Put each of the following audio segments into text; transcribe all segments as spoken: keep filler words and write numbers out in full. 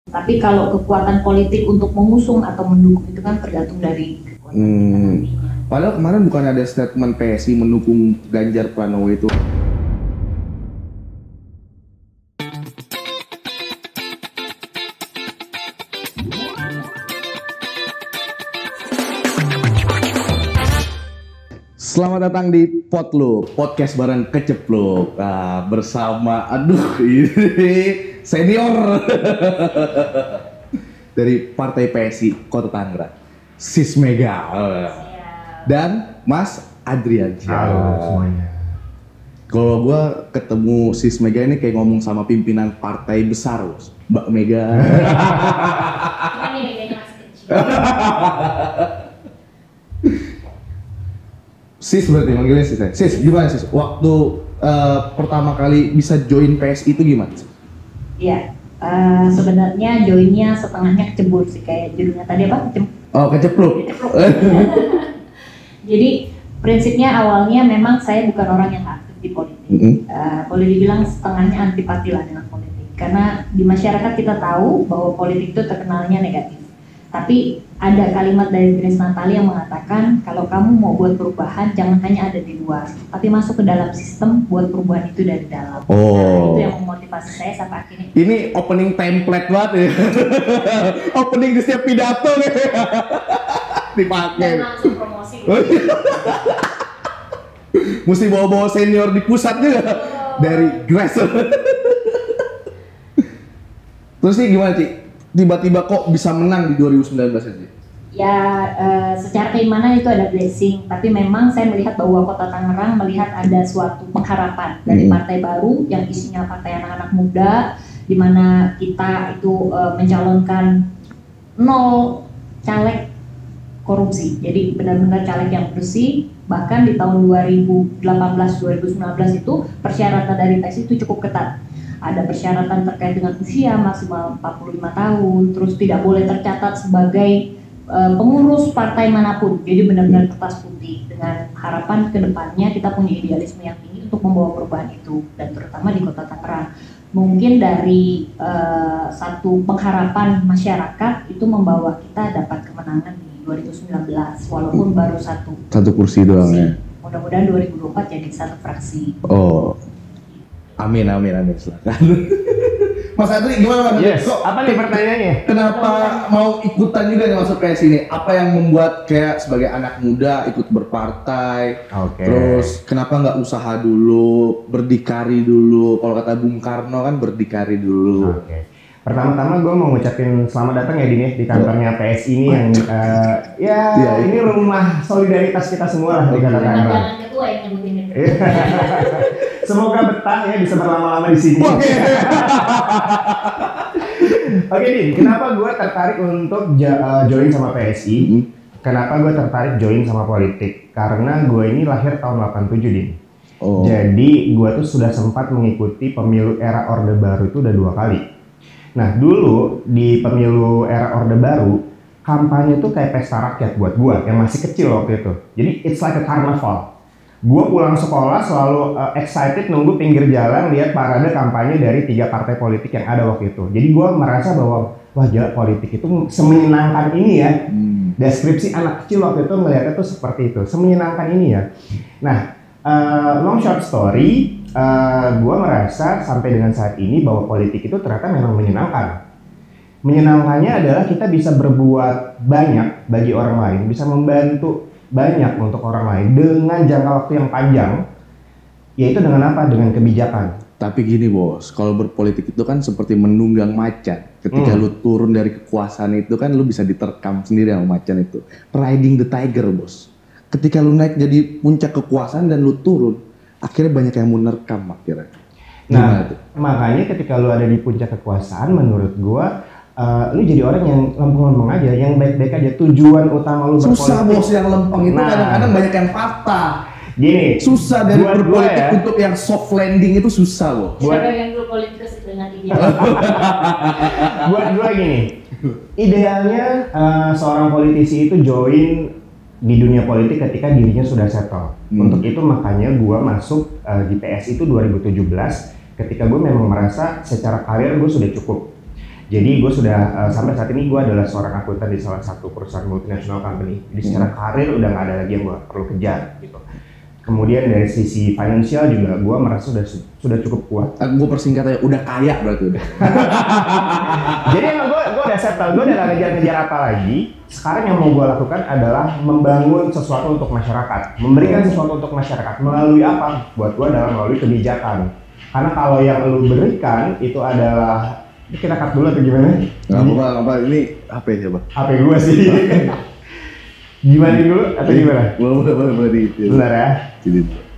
Tapi kalau kekuatan politik untuk mengusung atau mendukung itu kan tergantung dari kekuatan kita Hmm. nantinya. Padahal kemarin bukan ada statement P S I mendukung Ganjar Pranowo itu. Selamat datang di Potluck, podcast bareng Kecepluk. Nah, bersama, aduh ini senior dari Partai P S I Kota Tangerang, Sis Mega dan Mas Adrian. Halo semuanya. Kalau gua ketemu Sis Mega ini kayak ngomong sama pimpinan partai besar, bos. Mbak Mega. Cuman ini Meganya masih kecil. Sis berarti manggilnya Sis. ya? Sis, gimana Sis? Waktu uh, pertama kali bisa join P S I itu gimana? Iya, eh, sebenarnya joinnya setengahnya kecebur sih, kayak judulnya tadi apa? Kecem- Oh, Kecepluk. Kecepluk. Jadi prinsipnya awalnya memang saya bukan orang yang aktif di politik. Mm-hmm. Eh, boleh dibilang setengahnya antipati lah dengan politik. Karena di masyarakat kita tahu bahwa politik itu terkenalnya negatif. Tapi ada kalimat dari Grace Natali yang mengatakan kalau kamu mau buat perubahan jangan hanya ada di luar, tapi masuk ke dalam sistem buat perubahan itu dari dalam. Oh. Nah, itu yang memotivasi saya sampai akhirnya. Ini opening template banget ya. Opening di setiap pidato nih. Dipakai. Dan langsung promosi. Mesti bawa-bawa senior di pusat juga. Dari Grace. Terus sih gimana, Ci? Tiba-tiba kok bisa menang di dua ribu sembilan belas aja? Ya, eh, secara keimanan itu ada blessing, tapi memang saya melihat bahwa Kota Tangerang melihat ada suatu pengharapan dari Hmm. partai baru yang isinya partai anak-anak muda, di mana kita itu eh, mencalonkan nol caleg korupsi. Jadi benar-benar caleg yang bersih. Bahkan di tahun dua ribu delapan belas dua ribu sembilan belas itu persyaratan dari P S I itu cukup ketat. Ada persyaratan terkait dengan usia maksimal empat puluh lima tahun, terus tidak boleh tercatat sebagai uh, pengurus partai manapun. Jadi benar-benar kertas putih, dengan harapan ke depannya kita punya idealisme yang tinggi untuk membawa perubahan itu, dan terutama di Kota Tangerang. Mungkin dari uh, satu pengharapan masyarakat itu membawa kita dapat kemenangan di dua ribu sembilan belas walaupun baru satu Satu kursi doang ya. Mudah-mudahan dua ribu dua puluh empat jadi satu fraksi. Oh. Amin, amin, amin. Silakan. Mas Adri, gimana Mas? Yes. Kok Apa nih pertanyaannya? kenapa mau ikutan juga nih masuk P S I ini? Apa yang membuat kayak sebagai anak muda ikut berpartai? Oke. Terus kenapa nggak usaha dulu, berdikari dulu? Kalau kata Bung Karno kan berdikari dulu. Oke. Pertama-tama gue mau ngucapin selamat datang ya Din ya di kantornya P S I ini yang uh, ya Iya, ini rumah solidaritas kita semua lah di Kota Tangerang. Jangan ketua yang nyebutin itu. Semoga betah ya bisa berlama-lama di sini. Oke Din, kenapa gue tertarik untuk ja- uh, join sama P S I? Hmm. Kenapa gue tertarik join sama politik? Karena gue ini lahir tahun delapan puluh tujuh Din. Oh. Jadi gue tuh sudah sempat mengikuti pemilu era Orde Baru itu udah dua kali. Nah dulu di pemilu era Orde Baru kampanye tuh kayak pesta rakyat buat gue yang masih kecil waktu itu. Jadi it's like a carnival. Gue pulang sekolah selalu uh, excited nunggu pinggir jalan lihat parade kampanye dari tiga partai politik yang ada waktu itu. Jadi gue merasa bahwa wah gila politik itu semenyenangkan ini ya. Hmm. Deskripsi anak kecil waktu itu melihatnya tuh seperti itu, semenyenangkan ini ya. Nah, uh, long short story, uh, gue merasa sampai dengan saat ini bahwa politik itu ternyata memang menyenangkan. Menyenangkannya adalah kita bisa berbuat banyak bagi orang lain, bisa membantu banyak untuk orang lain dengan jangka waktu yang panjang, yaitu dengan apa? Dengan kebijakan. Tapi gini bos, kalau berpolitik itu kan seperti menunggang macan. Ketika Hmm. lu turun dari kekuasaan itu kan lu bisa diterkam sendiri sama macan itu. Riding the tiger bos. Ketika lu naik jadi puncak kekuasaan dan lu turun, akhirnya banyak yang menerkam akhirnya. Gimana Nah, tuh? makanya ketika lu ada di puncak kekuasaan, menurut gua, uh, lu jadi orang yang lempeng-lempeng aja, yang baik-baik aja. Tujuan utama lu Susah berpolitik. bos yang lempeng itu Nah. kadang-kadang banyak yang patah. Gini, Susah dari buat gua berpolitik ya, untuk yang soft landing itu susah bos. Buat- Siapa yang dulu politikus dengan dia? buat gua gini, idealnya uh, seorang politisi itu join di dunia politik ketika dirinya sudah settle. Hmm. Untuk itu makanya gua masuk uh, di P S I itu dua ribu tujuh belas ketika gue memang merasa secara karir gue sudah cukup. Jadi gue sudah uh, sampai saat ini gue adalah seorang akuntan di salah satu perusahaan multinational company. Jadi secara karir udah nggak ada lagi yang gue perlu kejar gitu. Kemudian dari sisi finansial juga gue merasa sudah sudah cukup kuat. Gue persingkat aja, udah kaya berarti udah. Jadi emang gue gue udah settle, gue udah gak ngejar-ngejar apa lagi. Sekarang yang mau gue lakukan adalah membangun sesuatu untuk masyarakat, memberikan sesuatu untuk masyarakat. Melalui apa? Buat gue adalah melalui kebijakan. Karena kalau yang lu berikan itu adalah, kita cut dulu atau gimana? Nggak apa-apa, apa ini H P coba? H P gue sih. Gimana dulu atau gimana? Boleh, boleh, boleh, boleh di. Bentar ya. Jadi.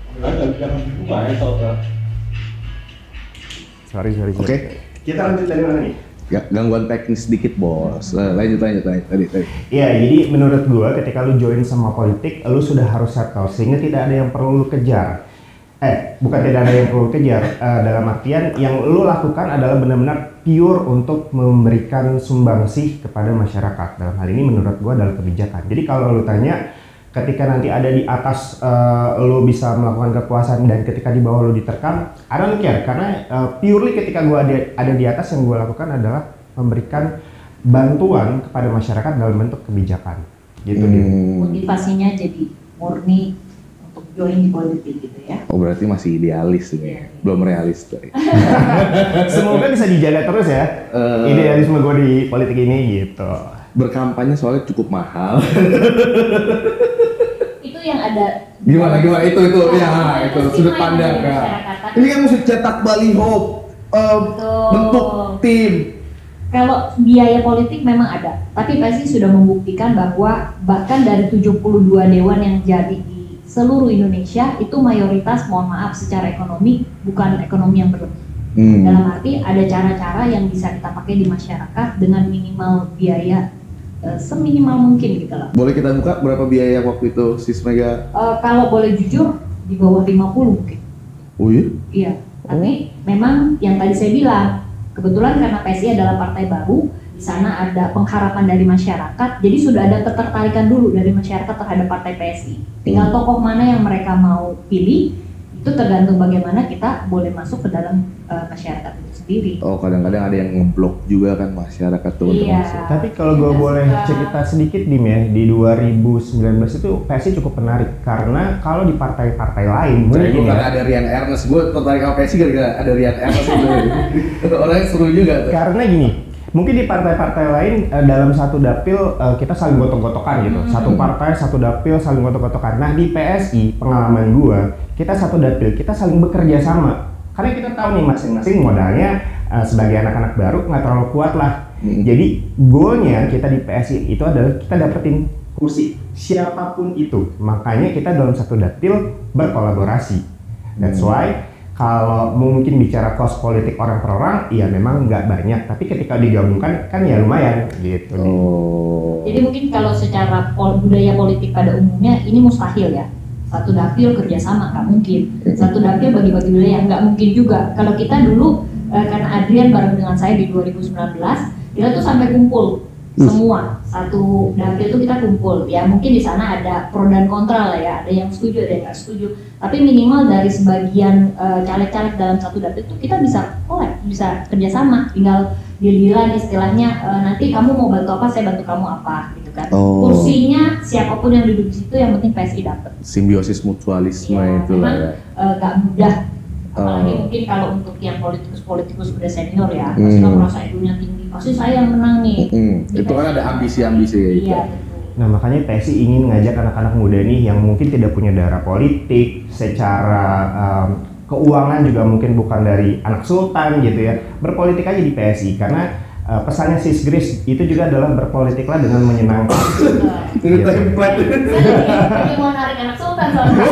Sorry, sorry. Oke. Okay. Kita lanjut dari mana nih? Ya, gangguan teknis sedikit bos. Uh, lanjut, lanjut, lanjut. Tadi, tadi. Iya, jadi menurut gua ketika lu join sama politik, lu sudah harus settle sehingga tidak ada yang perlu lu kejar. Eh, bukan tidak ada yang perlu kejar, uh, dalam artian yang lu lakukan adalah benar-benar pure untuk memberikan sumbangsih kepada masyarakat. Dalam hal ini menurut gua adalah kebijakan. Jadi kalau lu tanya, ketika nanti ada di atas uh, lu bisa melakukan kekuasaan dan ketika di bawah lu diterkam, I don't care. Karena uh, purely ketika gua ada, ada di atas, yang gua lakukan adalah memberikan bantuan kepada masyarakat dalam bentuk kebijakan. Gitu. Hmm. Motivasinya jadi murni untuk join di politik gitu ya. Oh berarti masih idealis ini, yeah. Belum realis tuh. Semoga bisa dijaga terus ya, uh, idealisme gue di politik ini gitu. Berkampanye soalnya cukup mahal. Itu yang ada. Gimana gimana itu itu nah, ya itu sudut pandang kan. Ini kan mesti cetak baliho, uh, bentuk tim. Kalau biaya politik memang ada, tapi P S I sudah membuktikan bahwa bahkan dari tujuh puluh dua dewan yang jadi di seluruh Indonesia itu mayoritas, mohon maaf, secara ekonomi bukan ekonomi yang berlebih. Hmm. Dalam arti ada cara-cara yang bisa kita pakai di masyarakat dengan minimal biaya uh, seminimal mungkin gitu loh. Boleh kita buka berapa biaya waktu itu Sis Mega? Uh, kalau boleh jujur di bawah lima puluh mungkin. Oh iya? Iya, tapi memang yang tadi saya bilang, kebetulan karena P S I adalah partai baru, di sana ada pengharapan dari masyarakat, jadi sudah ada ketertarikan dulu dari masyarakat terhadap partai P S I. Tinggal tokoh mana yang mereka mau pilih, itu tergantung bagaimana kita boleh masuk ke dalam uh, masyarakat itu sendiri. Oh, kadang-kadang ada yang ngeblok juga kan masyarakat tuh. Iya. Tapi kalau gue boleh cerita sedikit Dim ya, di dua ribu sembilan belas itu P S I cukup menarik karena kalau di partai-partai lain mungkin ya, ada Rian Ernest, gue tertarik sama P S I gara-gara ada Rian Ernest itu. Orangnya seru juga tuh. Karena gini, mungkin di partai-partai lain uh, dalam satu dapil uh, kita saling gotok-gotokan gitu. Satu partai, satu dapil saling gotok-gotokan. Nah di P S I pengalaman gua, kita satu dapil kita saling bekerja sama. Karena kita tahu nih masing-masing modalnya uh, sebagai anak-anak baru nggak terlalu kuat lah. Hmm. Jadi goalnya kita di P S I itu adalah kita dapetin kursi siapapun itu. Makanya kita dalam satu dapil berkolaborasi. That's why kalau mungkin bicara kos politik orang per orang, iya memang nggak banyak. Tapi ketika digabungkan kan ya lumayan gitu. Oh. Jadi mungkin kalau secara pol budaya politik pada umumnya ini mustahil ya. Satu dapil kerjasama nggak mungkin. Satu dapil bagi-bagi wilayah nggak mungkin juga. Kalau kita dulu eh, karena Adrian bareng dengan saya di dua ribu sembilan belas, kita tuh sampai kumpul semua satu dapil itu kita kumpul. Ya mungkin di sana ada pro dan kontra lah ya. Ada yang setuju, ada yang nggak setuju. Tapi minimal dari sebagian uh, caleg-caleg dalam satu dapil itu kita bisa collab, bisa kerjasama. Tinggal deal-dealan istilahnya, uh, nanti kamu mau bantu apa, saya bantu kamu apa gitu kan. Oh. Kursinya siapapun yang duduk di situ yang penting P S I dapat. Simbiosis mutualisme ya, itu lah ya. Uh, gak mudah. Apalagi oh. mungkin kalau untuk yang politikus-politikus udah senior ya, pasti hmm. merasa egonya tinggi, pasti saya yang menang nih. Hmm. Itu kan ada ambisi-ambisi ya itu. Iya, nah makanya P S I ingin ngajak anak-anak muda nih yang mungkin tidak punya darah politik, secara um, keuangan juga mungkin bukan dari anak sultan gitu ya, berpolitik aja di P S I karena uh, pesannya Sis Grace itu juga adalah berpolitiklah dengan menyenangkan. Itu template. Jadi mau narik anak sultan soalnya.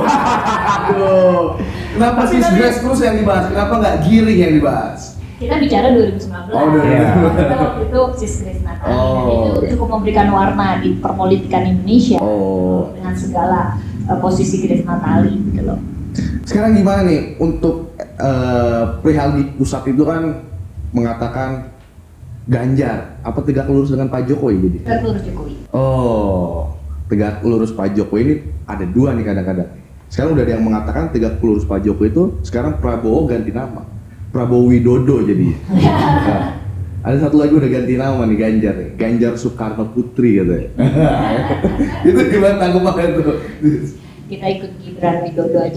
Aduh, kenapa Sis Grace terus yang dibahas? Kenapa nggak Giring yang dibahas? Kita bicara dua ribu sembilan belas. Oh, dua ribu sembilan belas. Kita waktu itu Sis Grace Natali. Oh, dan itu okay. cukup memberikan warna di perpolitikan Indonesia. Oh. Dengan segala uh, posisi Grace Natali gitu loh. Sekarang gimana nih untuk uh, perihal di pusat itu kan mengatakan Ganjar, apa tegak lurus dengan Pak Jokowi jadi? Tegak lurus Jokowi. Oh, tegak lurus Pak Jokowi ini ada dua nih kadang-kadang. Sekarang udah ada yang mengatakan tegak lurus Pak Jokowi itu sekarang Prabowo ganti nama, Prabowo Widodo jadi. Nah, Ada satu lagi udah ganti nama nih, Ganjar nih. Ganjar Soekarno Putri katanya. Itu gimana tanggapannya tuh? Kita ikut Gibran Widodo aja.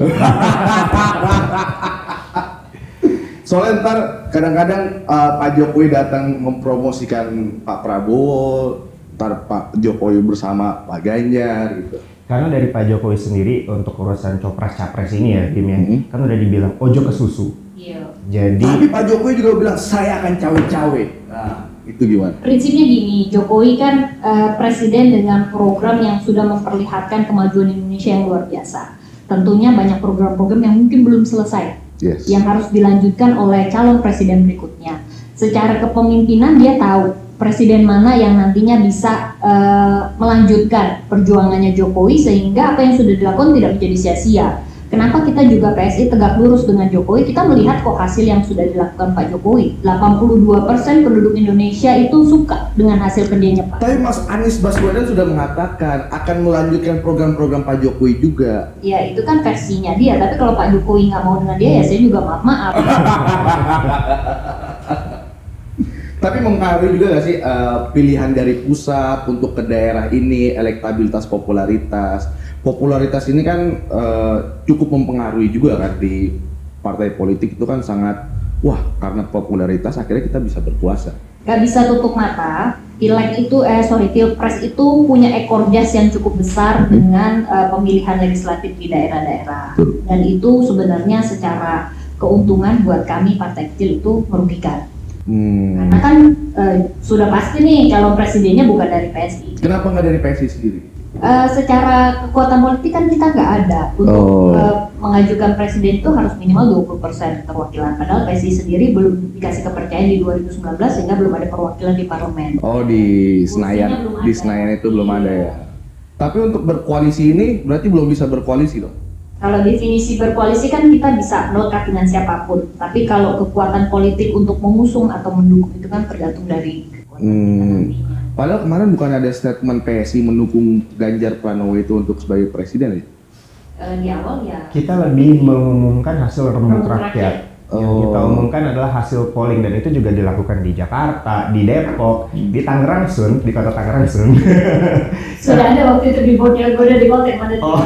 Soalnya ntar kadang-kadang uh, Pak Jokowi datang mempromosikan Pak Prabowo, ntar Pak Jokowi bersama Pak Ganjar gitu. Karena dari Pak Jokowi sendiri untuk urusan copras capres ini ya, Bim ya, Mm-hmm. kan udah dibilang ojo ke susu. Iya. Jadi Tapi Pak Jokowi juga bilang saya akan cawe-cawe. Nah, itu gimana? Prinsipnya gini, Jokowi kan eh, presiden dengan program yang sudah memperlihatkan kemajuan Indonesia yang luar biasa. Tentunya banyak program-program yang mungkin belum selesai, Yes. yang harus dilanjutkan oleh calon presiden berikutnya. Secara kepemimpinan dia tahu presiden mana yang nantinya bisa eh, melanjutkan perjuangannya Jokowi sehingga apa yang sudah dilakukan tidak menjadi sia-sia. Kenapa kita juga P S I tegak lurus dengan Jokowi? Kita melihat kok hasil yang sudah dilakukan Pak Jokowi. delapan puluh dua persen penduduk Indonesia itu suka dengan hasil kerjanya Pak. Tapi Mas Anies Baswedan sudah mengatakan akan melanjutkan program-program Pak Jokowi juga. Ya itu kan versinya dia, tapi kalau Pak Jokowi nggak mau dengan dia ya saya juga maaf-maaf. Tapi mempengaruhi juga nggak sih uh, pilihan dari pusat untuk ke daerah ini, elektabilitas, popularitas. Popularitas ini kan uh, cukup mempengaruhi juga kan di partai politik itu kan sangat, wah karena popularitas akhirnya kita bisa berkuasa. Gak bisa tutup mata, pileg itu, eh sorry, pilpres itu punya ekor jas yang cukup besar dengan uh, pemilihan legislatif di daerah-daerah. Dan itu sebenarnya secara keuntungan buat kami partai kecil itu merugikan. Hmm. Karena kan uh, sudah pasti nih calon presidennya bukan dari P S I. Kenapa nggak dari P S I sendiri? Uh, secara kekuatan politik kan kita nggak ada untuk Oh. uh, mengajukan presiden itu harus minimal dua puluh persen keterwakilan. Padahal P S I sendiri belum dikasih kepercayaan di dua ribu sembilan belas sehingga belum ada perwakilan di parlemen. Oh di Senayan, belum di ada. Senayan itu belum ada ya. Tapi untuk berkoalisi ini berarti belum bisa berkoalisi dong? Kalau definisi berkoalisi kan kita bisa melekat dengan siapapun. Tapi kalau kekuatan politik untuk mengusung atau mendukung itu kan tergantung dari kekuatan kita Hmm. nantinya. Padahal kemarin bukan ada statement P S I mendukung Ganjar Pranowo itu untuk sebagai presiden ya? Eh, di awal ya. kita lebih mengumumkan hasil rembuk Rembuk rakyat. rakyat. Yang Oh. kita umumkan adalah hasil polling dan itu juga dilakukan di Jakarta, di Depok, di Tangerang Sun, di kota Tangerang Sun. Sudah ada waktu itu di bocil, gue udah di konten mana Oh.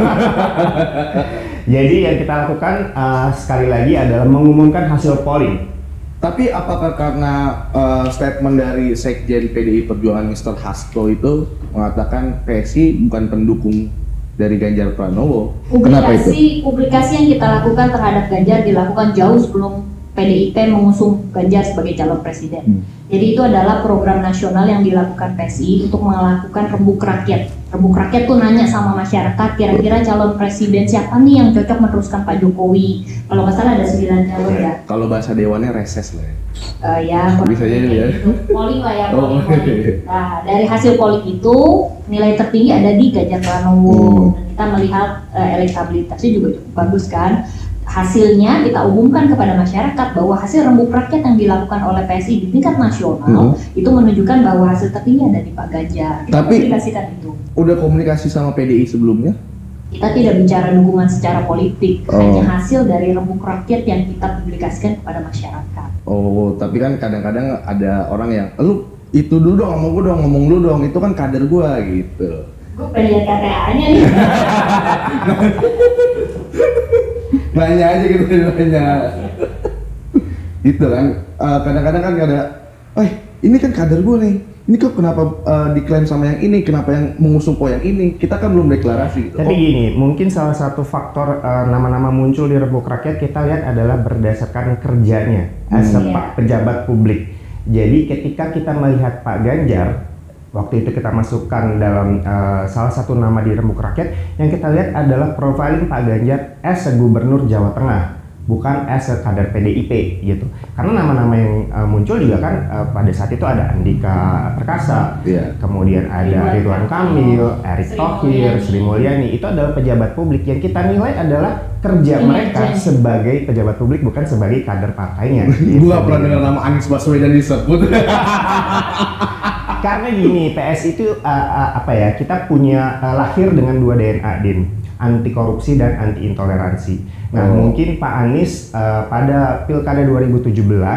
Jadi yang kita lakukan uh, sekali lagi adalah mengumumkan hasil polling. Tapi apakah karena uh, statement dari Sekjen P D I Perjuangan Mister Hasto itu mengatakan P S I bukan pendukung dari Ganjar Pranowo? Kenapa itu? Publikasi, publikasi yang kita lakukan terhadap Ganjar dilakukan jauh sebelum P D I P mengusung Ganjar sebagai calon presiden. Hmm. Jadi itu adalah program nasional yang dilakukan P S I untuk melakukan rembuk rakyat. Rembuk rakyat tuh nanya sama masyarakat, kira-kira calon presiden siapa nih yang cocok meneruskan Pak Jokowi? Kalau nggak salah ada sembilan calon ya. Kalau bahasa dewannya reses lah ya. Uh, ya, Bisa jadi ya. gitu. Polling lah ya, Oh, polling, polling. oke. Nah, dari hasil polling itu nilai tertinggi ada di Ganjar Pranowo. Hmm. Dan kita melihat uh, elektabilitasnya juga cukup bagus kan. Hasilnya kita umumkan kepada masyarakat bahwa hasil rembuk rakyat yang dilakukan oleh P S I di tingkat nasional Hmm. itu menunjukkan bahwa hasil tertinggi ada di Pak Ganjar. Kita Tapi- publikasikan itu. Udah komunikasi sama P D I sebelumnya? Kita tidak bicara dukungan secara politik, Oh. hanya hasil dari rembuk rakyat yang kita publikasikan kepada masyarakat. Oh, tapi kan kadang-kadang ada orang yang, lu itu dulu dong, ngomong gue dong, ngomong lu dong, itu kan kader gua gitu. Gue pengen lihat K T A-nya nih. Nanya aja gitu, nanya. Gitu kan, Eh, kadang-kadang kan ada, eh ini kan kader gue nih, ini kok kenapa eh, diklaim sama yang ini, kenapa yang mengusung kok yang ini, kita kan belum deklarasi gitu. Tapi gini, mungkin salah satu faktor uh, nama-nama muncul di rembuk rakyat kita lihat adalah berdasarkan kerjanya as a Hmm. pa- pejabat publik. Jadi ketika kita melihat Pak Ganjar, waktu itu kita masukkan dalam uh, salah satu nama di rembuk rakyat, yang kita lihat adalah profiling Pak Ganjar as a gubernur Jawa Tengah, bukan as a kader P D I P gitu. Karena nama-nama yang uh, muncul juga kan uh, pada saat itu ada Andika Perkasa, Iya. kemudian ada Ridwan Ridwan Kamil, Erick Sri Thohir, Mulyani. Sri Mulyani. Itu adalah pejabat publik yang kita nilai adalah kerja Kinerja. mereka sebagai pejabat publik, bukan sebagai kader partainya. Gue gak pernah dengar nama Anies Baswedan disebut. Karena gini, P S itu uh, uh, apa ya? Kita punya uh, lahir dengan dua D N A, Din, anti korupsi dan anti intoleransi. Nah, Oh. mungkin Pak Anies uh, pada Pilkada dua ribu tujuh belas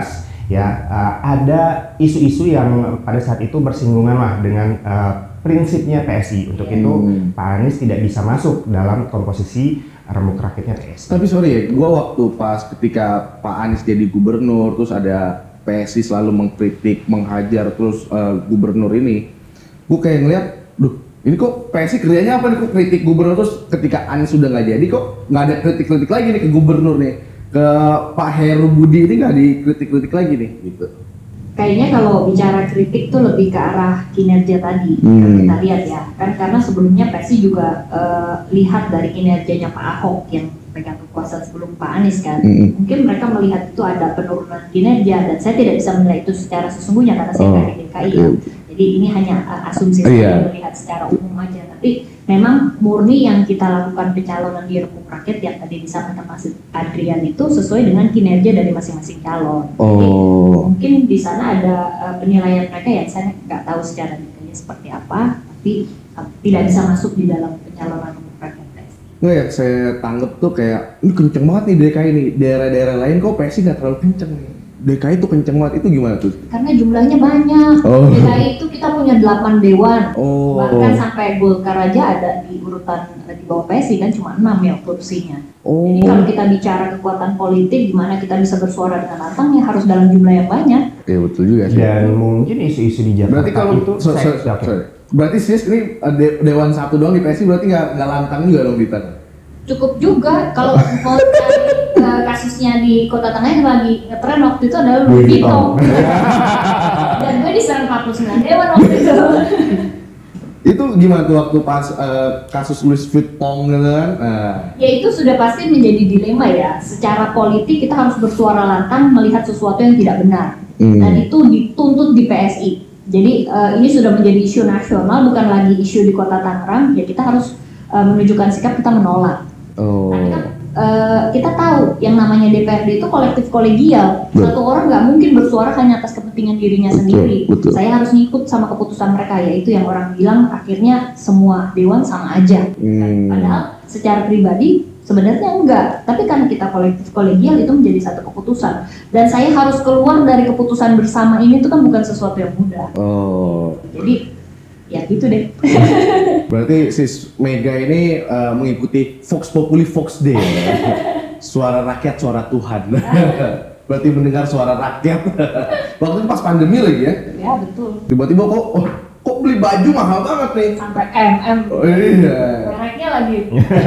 ya uh, ada isu-isu yang pada saat itu bersinggungan lah dengan uh, prinsipnya P S I. Untuk Hmm. itu Pak Anies tidak bisa masuk dalam komposisi remuk rakitnya P S I. Tapi sorry ya, gua waktu pas ketika Pak Anies jadi gubernur, terus ada P S I selalu mengkritik, menghajar terus uh, gubernur ini, gua kayak ngeliat, duh ini kok P S I kerjanya apa nih, kok kritik gubernur, terus ketika Anies sudah nggak jadi kok nggak ada kritik-kritik lagi nih ke gubernur nih, ke Pak Heru Budi ini nggak dikritik-kritik lagi nih gitu. Kayaknya kalau bicara kritik tuh lebih ke arah kinerja tadi Hmm. yang kita lihat ya, kan karena sebelumnya P S I juga eh, lihat dari kinerjanya Pak Ahok yang pegang kekuasaan sebelum Pak Anies kan, Hmm. mungkin mereka melihat itu ada penurunan kinerja dan saya tidak bisa menilai itu secara sesungguhnya karena saya Oh, nggak di D K I ya, jadi ini hanya uh, asumsi Oh, saya iya. melihat secara umum aja, tapi memang murni yang kita lakukan pencalonan di Remuk Rakyat yang tadi disampaikan Mas Adrian itu sesuai dengan kinerja dari masing-masing calon. Jadi, Oh, mungkin di sana ada uh, penilaian mereka yang saya nggak tahu secara detailnya seperti apa, tapi uh, tidak bisa masuk di dalam pencalonan Remuk Rakyat P S I. nggak ya, saya tanggap tuh kayak ini kenceng banget nih D K I nih, daerah-daerah lain kok P S I nggak terlalu kenceng nih, D K I tuh kenceng banget, itu gimana tuh? Karena jumlahnya banyak. Oh. D K I itu kita punya delapan dewan. Oh, Bahkan sampai Golkar aja ada di urutan eh, di bawah P S I kan cuma enam ya kursinya. oh, Jadi kalau kita bicara kekuatan politik gimana kita bisa bersuara dengan lantang ya harus dalam jumlah yang banyak. ya betul juga sih. Dan mungkin isu-isu di Jakarta Berarti kalau itu so- so- saya- oke. sorry. Berarti sis ini uh, de- dewan satu doang di P S I, berarti nggak nggak lantang juga dong Bitan? Cukup juga kalau mau cari eh, kasusnya di Kota Tengah yang lagi ngetren waktu itu adalah Louis Louis Vuitton. Vuitton. Dan gue diserang empat puluh sembilan dewan waktu itu. Itu gimana tuh waktu pas uh, kasus Louis Vuitton gitu kan? Nah, Ya itu sudah pasti menjadi dilema ya. Secara politik kita harus bersuara lantang melihat sesuatu yang tidak benar. Hmm. Dan itu dituntut di P S I. Jadi eh, ini sudah menjadi isu nasional, bukan lagi isu di Kota Tangerang. Ya kita harus eh, menunjukkan sikap kita menolak. oh, Tapi kan eh, kita tahu yang namanya D P R D itu kolektif kolegial. Betul. Satu orang nggak mungkin bersuara hanya atas kepentingan dirinya Betul, sendiri. betul. Saya harus ngikut sama keputusan mereka, yaitu yang orang bilang akhirnya semua dewan sama aja. Hmm. Padahal secara pribadi sebenarnya enggak. Tapi karena kita kolektif kolegial itu menjadi satu keputusan. Dan saya harus keluar dari keputusan bersama ini itu kan bukan sesuatu yang mudah. oh, Jadi ya gitu deh. berarti sis Mega ini uh, mengikuti Vox Populi Vox Dei, ya? Suara rakyat, suara Tuhan. Berarti mendengar suara rakyat. Waktu itu pas pandemi lagi ya, Ya betul. tiba-tiba kok, oh, kok beli baju mahal banget nih. Sampai M M. Oh iya. Mereknya lagi.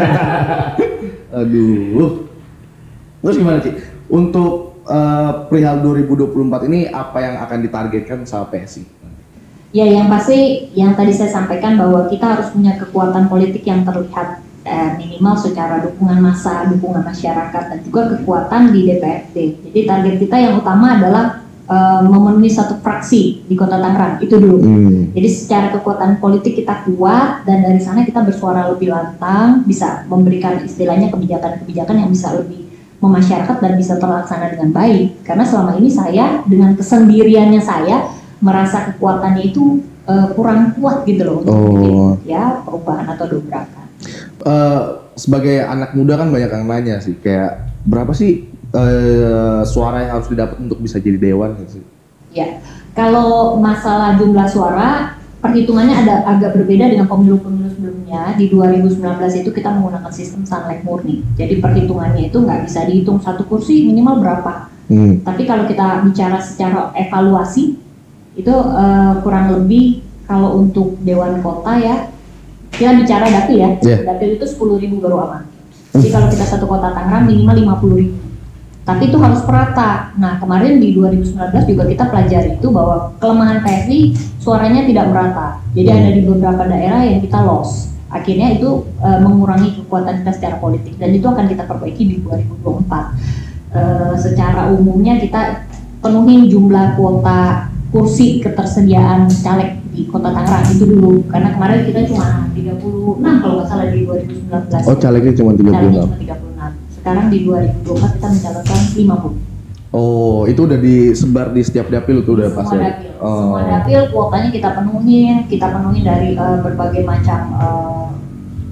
Aduh. Terus gimana Ci? Untuk uh, perihal dua ribu dua puluh empat ini apa yang akan ditargetkan sama P S I? Ya yang pasti yang tadi saya sampaikan bahwa kita harus punya kekuatan politik yang terlihat eh, minimal secara dukungan massa, dukungan masyarakat dan juga kekuatan di D P R D. Jadi target kita yang utama adalah eh, memenuhi satu fraksi di Kota Tangerang, itu dulu. Hmm. Jadi secara kekuatan politik kita kuat dan dari sana kita bersuara lebih lantang, bisa memberikan istilahnya kebijakan-kebijakan yang bisa lebih memasyarakat dan bisa terlaksana dengan baik. Karena selama ini saya dengan kesendiriannya saya merasa kekuatannya itu uh, kurang kuat gitu loh untuk Oh. bikin, ya perubahan atau dobrakan. Uh, sebagai anak muda kan banyak yang nanya sih, kayak berapa sih uh, suara yang harus didapat untuk bisa jadi dewan gitu sih? Ya, kalau masalah jumlah suara perhitungannya ada agak berbeda dengan pemilu-pemilu sebelumnya. Di dua ribu sembilan belas itu kita menggunakan sistem Sunlight murni. Jadi perhitungannya itu nggak bisa dihitung satu kursi minimal berapa. Hmm. Tapi kalau kita bicara secara evaluasi itu uh, kurang lebih kalau untuk Dewan Kota ya, kita bicara dapil ya, Yeah. dapil itu sepuluh ribu baru aman. Jadi kalau kita satu Kota Tangerang minimal lima puluh ribu. Tapi itu harus merata. Nah kemarin di dua ribu sembilan belas juga kita pelajari itu bahwa kelemahan P S I suaranya tidak merata. Jadi ada di beberapa daerah yang kita loss. Akhirnya itu uh, mengurangi kekuatan kita secara politik dan itu akan kita perbaiki di dua ribu dua puluh empat. Uh, secara umumnya kita penuhin jumlah kuota kursi ketersediaan caleg di Kota Tangerang itu dulu, karena kemarin kita cuma tiga puluh enam kalau nggak salah di dua ribu sembilan belas. Oh, calegnya cuma tiga puluh Calegnya enam. cuma tiga puluh enam. Sekarang di dua ribu dua puluh empat kita mencalonkan lima puluh. Oh, itu udah disebar di setiap dapil itu udah Semua pasti. dapil, Oh. semua dapil kuotanya kita penuhin, kita penuhin dari uh, berbagai macam uh,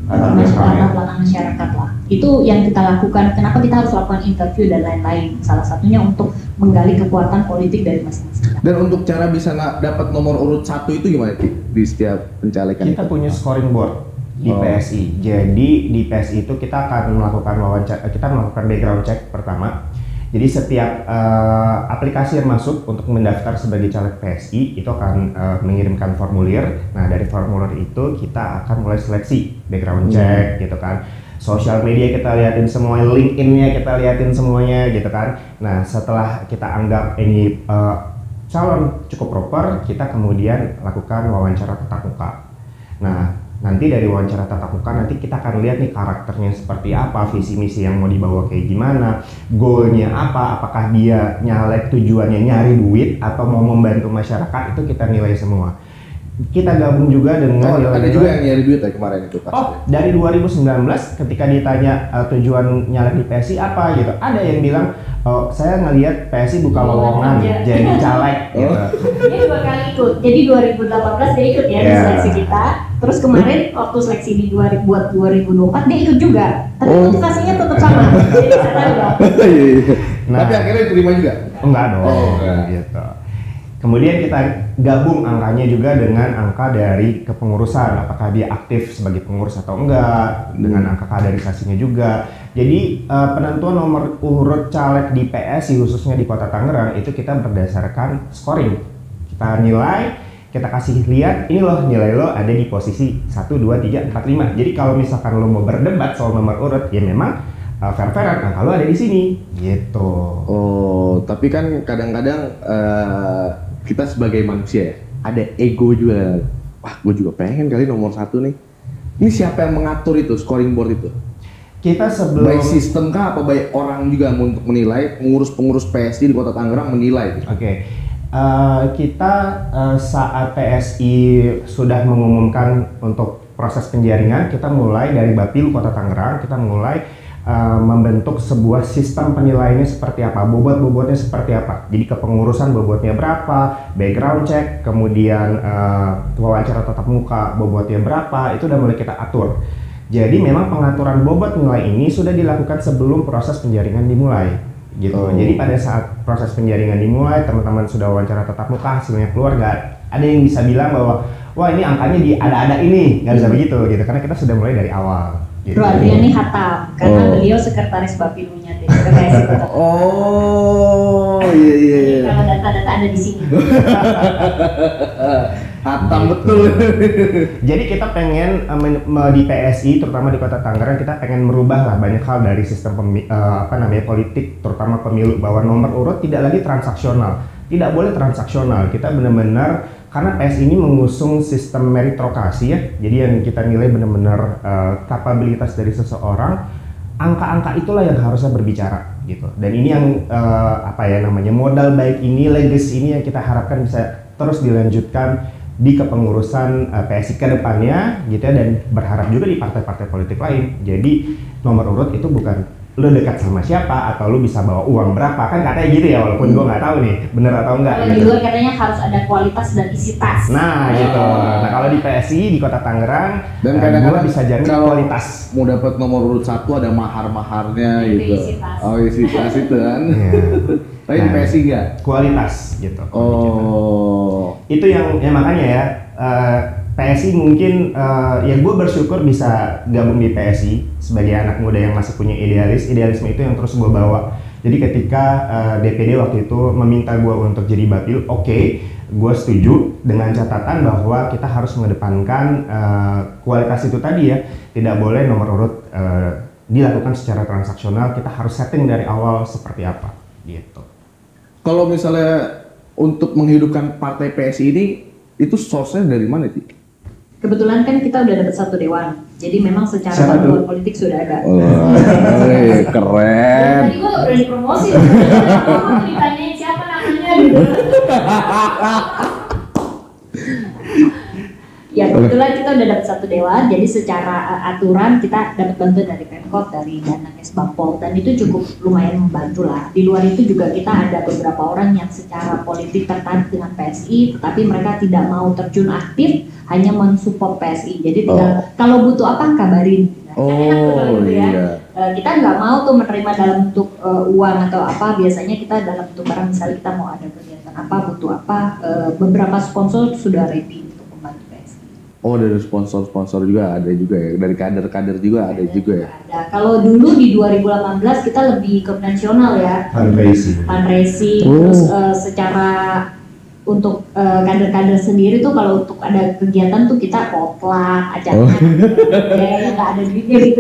latar Mas- belakang ya. latar belakang masyarakat lah. Itu yang kita lakukan. Kenapa kita harus lakukan interview dan lain-lain? Salah satunya untuk menggali kekuatan politik dari masing-masing. Dan untuk cara bisa na- dapat nomor urut satu itu gimana Ki? Di setiap pencalekan Kita itu? punya scoring board di Oh. P S I. Jadi di P S I itu kita akan melakukan wawancara, kita melakukan background check pertama. Jadi setiap uh, aplikasi yang masuk untuk mendaftar sebagai caleg P S I itu akan uh, mengirimkan formulir. Nah dari formulir itu kita akan mulai seleksi background check gitu kan. Sosial media kita liatin semua, LinkedIn-nya kita liatin semuanya gitu kan. Nah setelah kita anggap ini uh, calon cukup proper, kita kemudian lakukan wawancara tatap muka. Nah nanti dari wawancara tatap muka nanti kita akan lihat nih karakternya seperti apa, visi misi yang mau dibawa kayak gimana, goalnya apa, apakah dia nyalek tujuannya nyari duit atau mau membantu masyarakat, itu kita nilai semua. Kita gabung juga dengan Oh, ada nilai-nilai- juga yang nyari duit ya kemarin itu pas. Oh, dari dua ribu sembilan belas ketika ditanya uh, tujuan nyalek di P S I apa gitu, ada yang bilang, oh, saya ngelihat P S I buka lowongan Iya. jadi caleg gitu. Dia dua kali ikut. Jadi dua ribu delapan belas dia ikut ya di Yeah. seleksi kita. Terus kemarin waktu seleksi di dua ribu buat dua ribu dua puluh empat dia ikut juga. Tapi Oh. motivasinya tetap sama. Jadi saya tahu lah. Iya, iya. Nah. Tapi akhirnya diterima juga. Enggak dong, Oh, enggak. gitu. Kemudian kita gabung angkanya juga dengan angka dari kepengurusan, apakah dia aktif sebagai pengurus atau enggak, dengan angka kaderisasinya juga. Jadi eh, penentuan nomor urut caleg di P S I khususnya di Kota Tangerang itu kita berdasarkan scoring. Kita nilai, kita kasih lihat, ini loh nilai lo ada di posisi satu, dua, tiga, empat, lima. Jadi kalau misalkan lo mau berdebat soal nomor urut, ya memang uh, fair-fairan, angka lo ada di sini, gitu. Oh, tapi kan kadang-kadang eh, kita sebagai manusia ya, ada ego juga. Wah, gue juga pengen kali nomor satu nih. Ini siapa yang mengatur itu, scoring board itu? Kita sebelum Baik sistem kah, apa baik orang juga untuk menilai, pengurus-pengurus P S I di Kota Tangerang menilai? Gitu? Oke, Eh, kita eh, saat P S I sudah mengumumkan untuk proses penjaringan, kita mulai dari Bapil Kota Tangerang, kita mulai eh, membentuk sebuah sistem penilaiannya seperti apa, bobot-bobotnya seperti apa. Jadi kepengurusan bobotnya berapa, background check, kemudian eh, wawancara tatap muka bobotnya berapa, itu udah mulai kita atur. Jadi memang pengaturan bobot nilai ini sudah dilakukan sebelum proses penjaringan dimulai. Gitu. Oh. Jadi pada saat proses penjaringan dimulai, teman-teman sudah wawancara tatap muka, hasilnya keluar, nggak ada yang bisa bilang bahwa wah ini angkanya di ada-ada ini, nggak bisa begitu gitu, karena kita sudah mulai dari awal. Gitu. Bro Adrian ini hatam karena Oh. beliau sekretaris Bapilunya di P S I Kota. Oh, iya iya Jadi iya. kalau data-data ada di sini. Hatam betul. Jadi kita pengen eh, men- me- di P S I, terutama di Kota Tangerang, kita pengen merubah lah banyak hal dari sistem pemi- eh, apa namanya politik, terutama pemilu, bahwa nomor urut tidak lagi transaksional, tidak boleh transaksional. Kita benar-benar, karena P S I ini mengusung sistem meritokrasi ya, jadi yang kita nilai benar-benar eh, kapabilitas dari seseorang, angka-angka itulah yang harusnya berbicara gitu. Dan ini yang eh, apa ya namanya modal baik ini, legacy ini yang kita harapkan bisa terus dilanjutkan di kepengurusan uh, P S I ke depannya gitu ya, dan berharap juga di partai-partai politik lain. Jadi nomor urut itu bukan lu dekat sama siapa atau lu bisa bawa uang berapa, kan katanya gitu ya, walaupun gua nggak tahu nih bener atau enggak Kalau di gitu. luar katanya harus ada kualitas dan isi tas. Nah gitu. Nah kalau di P S I di Kota Tangerang, Dan uh, kadang-kadang gua bisa jamin kalau kualitas. mau dapat nomor urut satu ada mahar-maharnya Itu gitu. isi tas. Oh, isi tas itu kan. Iya. Tapi di P S I enggak? Kualitas gitu. Oh. Itu yang ya makanya ya eh, P S I mungkin eh, ya gue bersyukur bisa gabung di P S I sebagai anak muda yang masih punya idealis idealisme itu yang terus gue bawa. Jadi ketika eh, D P D waktu itu meminta gue untuk jadi Bapil, oke, gue setuju dengan catatan bahwa kita harus mengedepankan eh, kualitas itu tadi ya, tidak boleh nomor urut eh, dilakukan secara transaksional, kita harus setting dari awal seperti apa gitu. Kalau misalnya untuk menghidupkan partai P S I ini, itu source-nya dari mana sih? Kebetulan kan kita udah dapat satu dewan, jadi memang secara Siapa tuh? bantuan politik sudah ada. Oh, keren. Tadi gua udah dipromosi, mau ditanyain siapa namanya gitu. Ya kebetulan kita udah dapat satu dewan, jadi secara uh, aturan kita dapat bantuan dari Pemkot, dari dana Kesbangpol, dan itu cukup lumayan membantu lah. Di luar itu juga kita ada beberapa orang yang secara politik tertarik dengan P S I, tetapi mereka tidak mau terjun aktif hanya mensupport P S I. Jadi tinggal oh. kalau butuh apa kabarin. Nah, oh kan enak tuh, gitu ya. iya. Uh, kita nggak mau tuh menerima dalam bentuk uh, uang atau apa. Biasanya kita dalam bentuk barang, misalnya kita mau ada kegiatan apa, butuh apa. Uh, beberapa sponsor sudah ready untuk membantu P S I. Oh, dari sponsor-sponsor juga ada juga ya, dari kader-kader juga ada, ada juga ya. Ada. Kalau dulu di dua ribu delapan belas kita lebih konvensional ya. Fundraising. Fundraising. Oh. Terus uh, secara untuk uh, kader-kader sendiri tuh kalau untuk ada kegiatan tuh kita potluck acara oh. ya yang nggak ada duitnya gitu.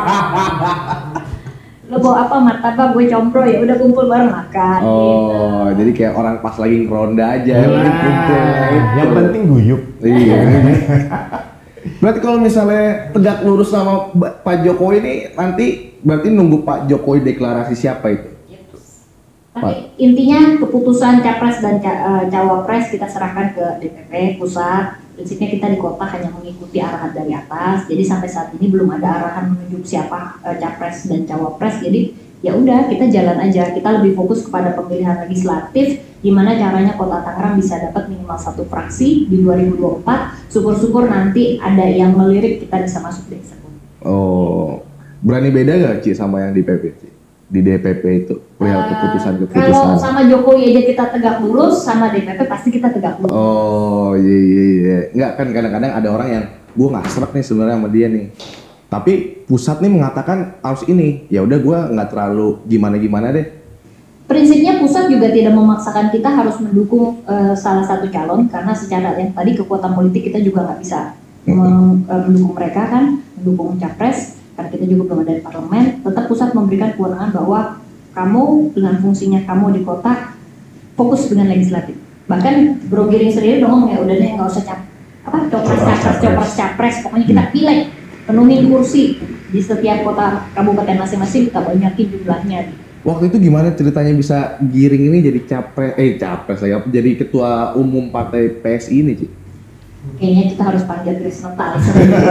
Lo bawa apa, martabak, gue compro, ya udah kumpul bareng makan. Oh, gitu. jadi kayak orang pas lagi ngeronda aja. Nah, yang penting guyup. Iya. Berarti kalau misalnya tegak lurus sama Pak Jokowi ini nanti berarti nunggu Pak Jokowi deklarasi siapa itu? Tapi intinya keputusan capres dan ca uh, cawapres kita serahkan ke D P P pusat. Prinsipnya kita di kota hanya mengikuti arahan dari atas. Jadi sampai saat ini belum ada arahan menunjuk siapa uh, capres dan cawapres. Jadi ya udah kita jalan aja. Kita lebih fokus kepada pemilihan legislatif, gimana caranya Kota Tangerang bisa dapat minimal satu fraksi di dua ribu dua puluh empat. Syukur-syukur nanti ada yang melirik kita bisa masuk di eksekutif. Oh, berani beda gak Ci sama yang di P P C? Di D P P itu perihal keputusan-keputusan. Kalau sama Jokowi aja kita tegak lurus, sama D P P pasti kita tegak lurus. Oh iya iya iya. Enggak kan kadang-kadang ada orang yang gue nggak serak nih sebenarnya sama dia nih. Tapi pusat nih mengatakan harus ini. Ya udah gue nggak terlalu gimana-gimana deh. Prinsipnya pusat juga tidak memaksakan kita harus mendukung uh, salah satu calon karena secara yang tadi kekuatan politik kita juga nggak bisa mm-hmm. mendukung mereka kan, mendukung capres. Karena kita juga belum ada di parlemen, tetap pusat memberikan kewenangan bahwa kamu dengan fungsinya kamu di kota fokus dengan legislatif. Bahkan Bro Giring sendiri udah ngomong ya udah deh nggak usah cap apa copres capres copres capres, pokoknya kita pilih penuhi kursi di setiap kota kabupaten masing-masing, kita banyakin jumlahnya. Waktu itu gimana ceritanya bisa Giring ini jadi capres eh capres ya jadi ketua umum partai P S I ini Ci? Kayaknya kita harus panggil Krisna Tali.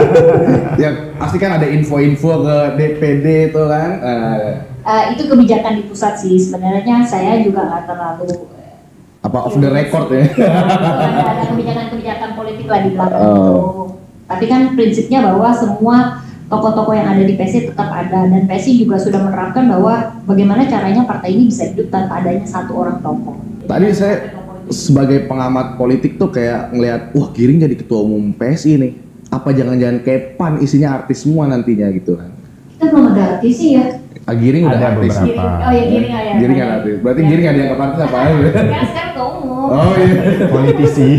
Ya pasti kan ada info-info ke D P D itu kan. Uh, uh, itu kebijakan di pusat sih. Sebenarnya saya juga nggak terlalu apa off the record ya. Ada kebijakan-kebijakan politik lah di belakang oh. itu. Tapi kan prinsipnya bahwa semua tokoh-tokoh yang ada di P S I tetap ada, dan P S I juga sudah menerapkan bahwa bagaimana caranya partai ini bisa hidup tanpa adanya satu orang tokoh. Tadi saya sebagai pengamat politik tuh kayak ngelihat, wah Giring jadi ketua umum P S I nih. Apa jangan-jangan kayak P A N isinya artis semua nantinya gitu kan? Kita belum ada artis sih ya. Ah, Giring udah ada artis. beberapa. Giring. Oh ya Giring ya. Giring ada artis. Berarti ya. Giring ada yang ke artis apa? Kan sekarang ketua umum. Oh iya. Politisi.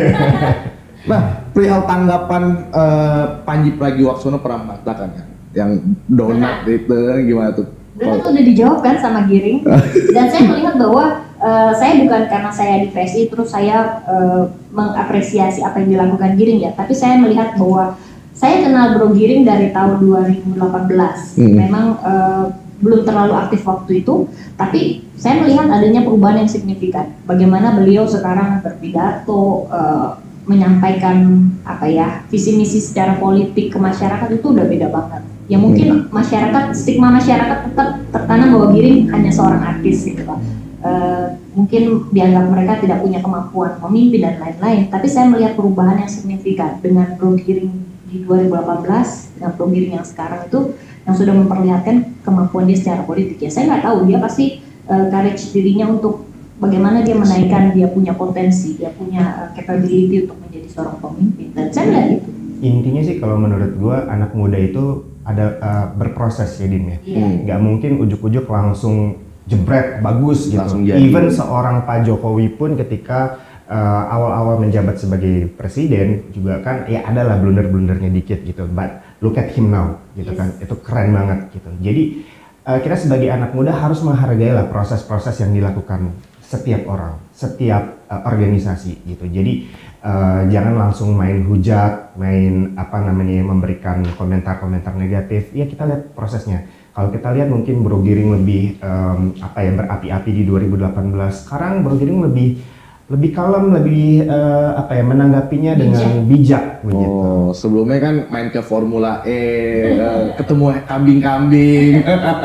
Nah, perihal tanggapan uh, Panji Pragiwaksono pernah mengatakan kan, yang donat nah. itu gimana tuh? Donat udah dijawab kan sama Giring. Dan saya melihat bahwa Uh, saya bukan karena saya di P S I terus saya uh, mengapresiasi apa yang dilakukan Giring ya, tapi saya melihat bahwa saya kenal Bro Giring dari tahun dua ribu delapan belas. Hmm. Memang uh, belum terlalu aktif waktu itu, tapi saya melihat adanya perubahan yang signifikan. Bagaimana beliau sekarang berpidato, uh, menyampaikan apa ya visi misi secara politik ke masyarakat itu udah beda banget. Ya mungkin masyarakat, stigma masyarakat tetap tertanam bahwa Giring hanya seorang artis gitu Pak. Uh, mungkin dianggap mereka tidak punya kemampuan memimpin dan lain-lain, tapi saya melihat perubahan yang signifikan dengan Bro Giring di dua ribu delapan belas dengan Bro Giring yang sekarang itu yang sudah memperlihatkan kemampuan dia secara politik ya. Saya nggak tahu dia pasti uh, courage dirinya untuk bagaimana dia menaikkan, dia punya potensi, dia punya uh, capability untuk menjadi seorang pemimpin, dan saya melihat itu. Intinya sih kalau menurut gua anak muda itu ada uh, berproses ya Dim ya, yeah. Nggak mungkin ujuk-ujuk langsung jebret bagus gitu. Jadi. Even seorang Pak Jokowi pun ketika uh, awal-awal menjabat sebagai presiden juga kan ya adalah blunder-blundernya dikit gitu. But look at him now gitu yes. kan. Itu keren banget gitu. Jadi uh, kita sebagai anak muda harus menghargai lah proses-proses yang dilakukan setiap orang, setiap uh, organisasi gitu. Jadi uh, jangan langsung main hujat, main apa namanya memberikan komentar-komentar negatif. Ya kita lihat prosesnya. Kalau kita lihat mungkin Bro Giring lebih um, apa ya berapi-api di dua ribu delapan belas. Sekarang Bro Giring lebih lebih kalem, lebih uh, apa ya menanggapinya bijak. Dengan bijak begitu. Oh, sebelumnya kan main ke Formula E, uh, ketemu kambing-kambing.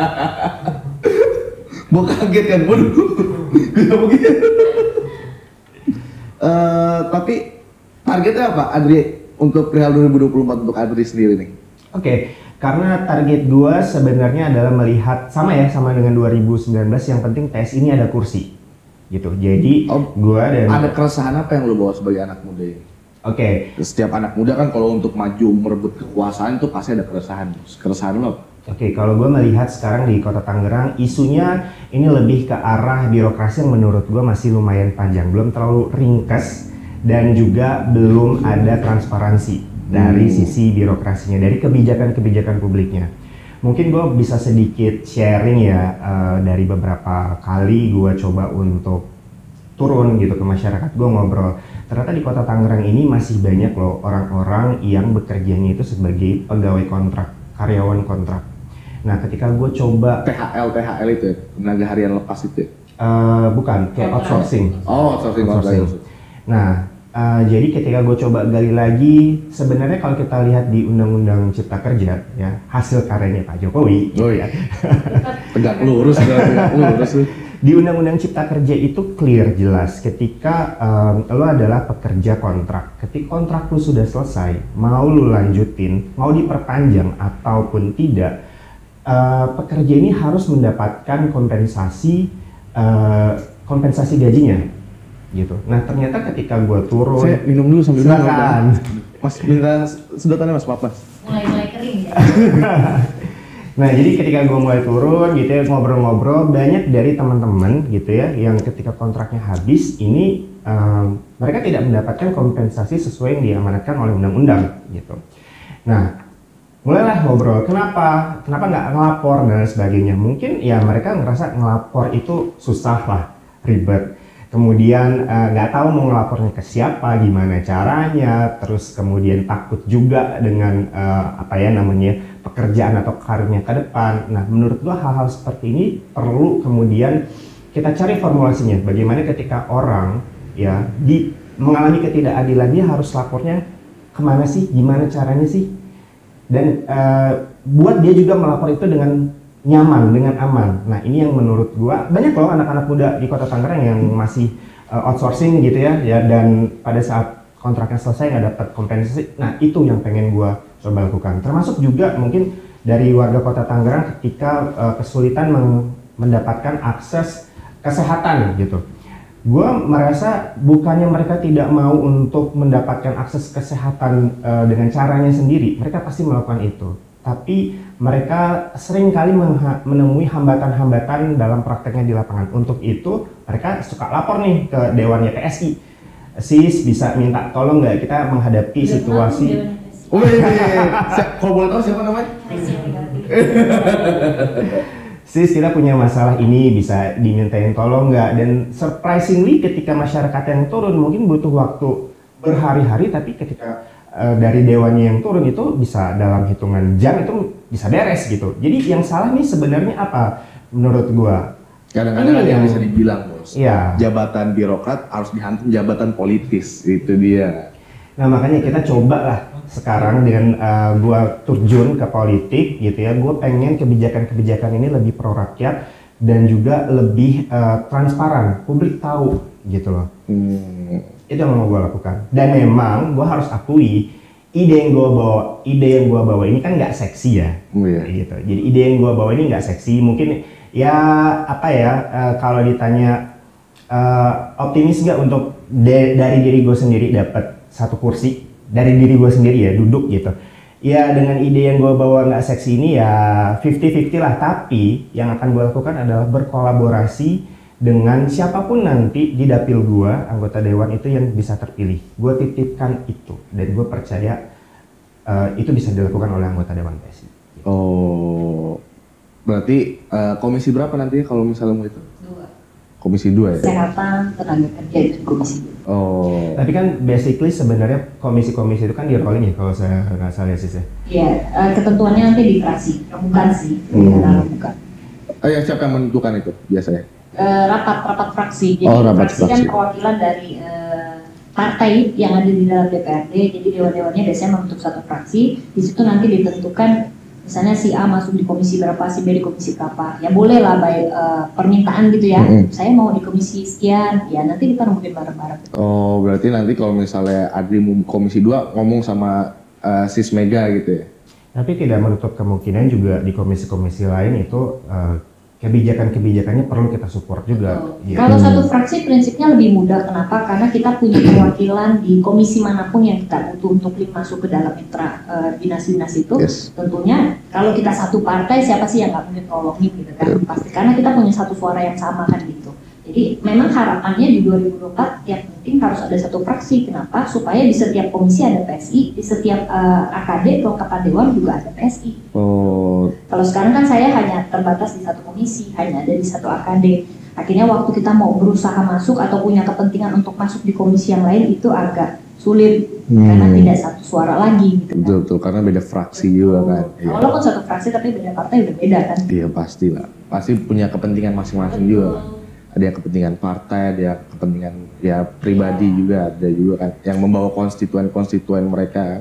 Gue kaget kan, waduh, bisa begitu. Uh, tapi Targetnya apa, Adri, untuk perihal dua ribu dua puluh empat untuk Adri sendiri nih? Oke, okay. Karena target gua sebenarnya adalah melihat sama ya sama dengan dua ribu sembilan belas, yang penting P S I ini ada kursi gitu. Jadi oh, gua dan ada keresahan apa yang lo bawa sebagai anak muda ini? Oke. Okay. Setiap anak muda kan kalau untuk maju merebut kekuasaan itu pasti ada keresahan. Keresahan lo apa? Oke, okay, kalau gue melihat sekarang di Kota Tangerang, isunya ini lebih ke arah birokrasi yang menurut gue masih lumayan panjang, belum terlalu ringkas, dan juga belum ada transparansi dari hmm. sisi birokrasinya, dari kebijakan-kebijakan publiknya. Mungkin gue bisa sedikit sharing ya, uh, dari beberapa kali gue coba untuk turun gitu ke masyarakat, gue ngobrol. Ternyata di Kota Tangerang ini masih banyak loh orang-orang yang bekerjanya itu sebagai pegawai kontrak, karyawan kontrak. Nah, ketika gue coba T H L T H L itu ya, tenaga harian lepas itu ya? Uh, bukan, kayak outsourcing. Oh, outsourcing. outsourcing. Nah, uh, jadi ketika gue coba gali lagi, sebenarnya kalau kita lihat di Undang-Undang Cipta Kerja, ya hasil karyanya Pak Jokowi. Oh iya. Tegak lurus, tegak lurus. Di Undang-Undang Cipta Kerja itu clear jelas ketika um, lo adalah pekerja kontrak. Ketika kontrak lo sudah selesai, mau lo lanjutin, mau diperpanjang ataupun tidak, Uh, pekerja ini harus mendapatkan kompensasi uh, kompensasi gajinya gitu. Nah, ternyata ketika gue turun, saya minum dulu sambil silakan. Mas minta sedotannya Mas Papa. Mulai-mulai kering ya. Nah, jadi ketika gue mulai turun gitu ya, ngobrol-ngobrol, banyak dari teman-teman gitu ya yang ketika kontraknya habis ini um, mereka tidak mendapatkan kompensasi sesuai yang diamanatkan oleh undang-undang gitu. Nah, mulailah ngobrol, kenapa, kenapa nggak ngelapor dan sebagainya. Mungkin ya mereka ngerasa ngelapor itu susah lah, ribet. Kemudian nggak uh, tahu mau ngelapornya ke siapa, gimana caranya. Terus kemudian takut juga dengan uh, apa ya namanya pekerjaan atau karirnya ke depan. Nah, menurut gua hal-hal seperti ini perlu kemudian kita cari formulasinya. Bagaimana ketika orang ya di mengalami ketidakadilan, dia harus lapornya kemana sih, gimana caranya sih? Dan uh, buat dia juga melapor itu dengan nyaman, dengan aman. Nah, ini yang menurut gua banyak loh anak-anak muda di Kota Tangerang yang masih uh, outsourcing gitu ya, ya dan pada saat kontraknya selesai nggak dapat kompensasi. Nah, itu yang pengen gua coba lakukan. Termasuk juga mungkin dari warga Kota Tangerang ketika uh, kesulitan mendapatkan akses kesehatan gitu. Gue merasa bukannya mereka tidak mau untuk mendapatkan akses kesehatan uh, dengan caranya sendiri, mereka pasti melakukan itu. Tapi mereka sering kali menemui hambatan-hambatan dalam prakteknya di lapangan. Untuk itu mereka suka lapor nih ke Dewannya P S I. Sis, bisa minta tolong nggak kita menghadapi Udah situasi. Oh iya, iya. Kalau boleh tahu siapa namanya? Sis, kita punya masalah ini, bisa dimintain tolong nggak? Dan surprisingly ketika masyarakat yang turun mungkin butuh waktu berhari-hari, tapi ketika uh, dari dewannya yang turun itu bisa dalam hitungan jam itu bisa beres gitu. Jadi yang salah nih sebenarnya apa menurut gua? Kadang-kadang ada yang bisa dibilang bos, ya. Jabatan birokrat harus dihantam jabatan politis, itu dia. Nah, makanya kita coba lah sekarang dengan uh, gua terjun ke politik gitu ya, gua pengen kebijakan-kebijakan ini lebih pro rakyat dan juga lebih uh, transparan, publik tahu gitu loh. Hmm. Itu yang mau gua lakukan. Dan memang gua harus akui ide yang gua bawa, ide yang gua bawa ini kan nggak seksi ya, oh, iya. gitu. Jadi ide yang gua bawa ini nggak seksi, mungkin ya apa ya uh, kalau ditanya uh, optimis nggak untuk de- dari diri gua sendiri dapat satu kursi. Dari diri gue sendiri ya, duduk gitu. Ya dengan ide yang gue bawa nggak seksi ini ya fifty fifty lah. Tapi yang akan gue lakukan adalah berkolaborasi dengan siapapun nanti di dapil gue, anggota dewan itu yang bisa terpilih. Gue titipkan itu dan gue percaya uh, itu bisa dilakukan oleh anggota dewan P S I. Oh, berarti uh, komisi berapa nanti kalau misalnya mau itu? Dua. Komisi dua ya? Kesehatan, tenaga kerja itu komisi dua. Oh. Tapi kan basically sebenarnya komisi-komisi itu kan di rolling ya kalau saya nggak salah ya sis ya? Iya, uh, ketentuannya nanti di fraksi, bukan sih, hmm. bukan. Oh ya, siapa yang menentukan itu biasanya? Uh, rapat rapat fraksi, jadi oh, rapat fraksi, fraksi kan perwakilan dari uh, partai yang ada di dalam D P R D, jadi dewan-dewannya biasanya membentuk satu fraksi, di situ nanti ditentukan misalnya si A masuk di komisi berapa, si B di komisi berapa, ya boleh lah by uh, permintaan gitu ya, mm-hmm. saya mau di komisi sekian, ya nanti kita rembukin bareng-bareng. Oh, berarti nanti kalau misalnya Adri mau komisi dua ngomong sama uh, Sis Mega gitu ya? Tapi tidak menutup kemungkinan juga di komisi-komisi lain itu uh, kebijakan-kebijakannya perlu kita support juga. Oh. Ya. Kalau satu fraksi prinsipnya lebih mudah, kenapa? Karena kita punya perwakilan di komisi manapun yang kita butuh untuk masuk ke dalam mitra uh, dinas-dinas itu. Yes. Tentunya kalau kita satu partai, siapa sih yang nggak mungkin tolongin gitu kan? Yeah. Pasti karena kita punya satu suara yang sama kan gitu. Jadi memang harapannya di dua ribu dua puluh empat tiap penting harus ada satu fraksi. Kenapa? Supaya di setiap komisi ada P S I, di setiap uh, A K D, kelengkapan dewan juga ada P S I. Oh. Kalau sekarang kan saya hanya terbatas di satu komisi, hanya ada di satu A K D. Akhirnya waktu kita mau berusaha masuk atau punya kepentingan untuk masuk di komisi yang lain itu agak sulit hmm. karena tidak satu suara lagi gitu kan. Betul, betul, karena beda fraksi betul. Juga kan. Nah, walaupun satu fraksi tapi beda partai udah beda kan. Iya pastilah, pasti punya kepentingan masing-masing juga kan. Ada yang kepentingan partai, ada yang kepentingan ya pribadi juga, ada juga kan yang membawa konstituen-konstituen mereka.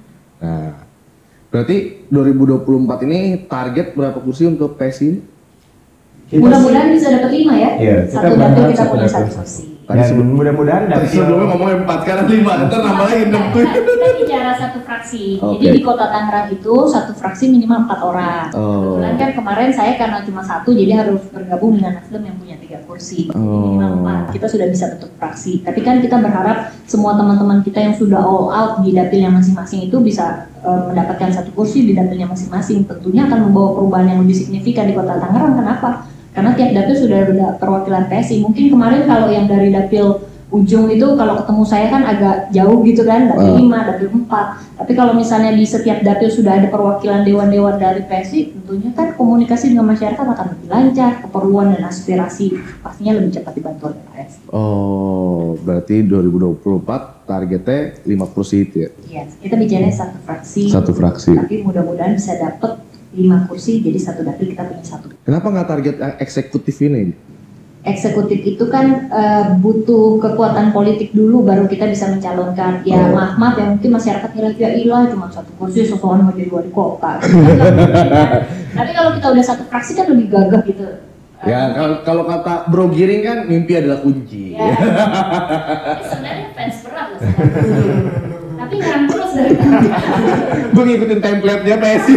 Nah, berarti dua ribu dua puluh empat ini target berapa kursi untuk P S I? Mudah-mudahan bisa dapat lima ya. Iya, satu dapil kita punya satu kursi. Tadi sebelum mudah-mudahan dapil. Sebelumnya ngomongnya empat sekarang lima, ntar nambah lagi enam tuh. Kita bicara satu fraksi. Okay. Jadi di Kota Tangerang itu satu fraksi minimal empat orang. Oh. Kebetulan kan kemarin saya karena cuma satu, jadi harus bergabung dengan Nasdem yang punya tiga kursi. Oh. Minimal empat. Kita sudah bisa bentuk fraksi. Tapi kan kita berharap semua teman-teman kita yang sudah all out di dapilnya masing-masing itu bisa uh, mendapatkan satu kursi di dapilnya masing-masing. Tentunya akan membawa perubahan yang lebih signifikan di Kota Tangerang. Kenapa? Karena tiap dapil sudah ada perwakilan P S I. Mungkin kemarin kalau yang dari dapil ujung itu kalau ketemu saya kan agak jauh gitu kan, dapil lima, dapil empat. Tapi kalau misalnya di setiap dapil sudah ada perwakilan dewan-dewan dari P S I, tentunya kan komunikasi dengan masyarakat akan lebih lancar, keperluan dan aspirasi pastinya lebih cepat dibantu oleh P S I. Oh, berarti dua ribu dua puluh empat targetnya lima kursi itu ya? Iya, kita bicara satu fraksi. Satu fraksi. Tapi mudah-mudahan bisa dapat lima kursi, jadi satu dapil kita punya satu. Kenapa nggak target eksekutif ini? Eksekutif itu kan uh, butuh kekuatan politik dulu baru kita bisa mencalonkan. Ya oh. maaf maaf ya mungkin masyarakat nilai ya ilah cuma satu kursi sesuatu mau jadi wali kota. Tapi kalau kita udah satu fraksi kan lebih gagah gitu. Ya kalau kalau kata Bro Giring kan mimpi adalah kunci. Ya. Sebenarnya fans berat loh. Tapi ngarang terus dari tadi. Gue ngikutin template-nya P S I.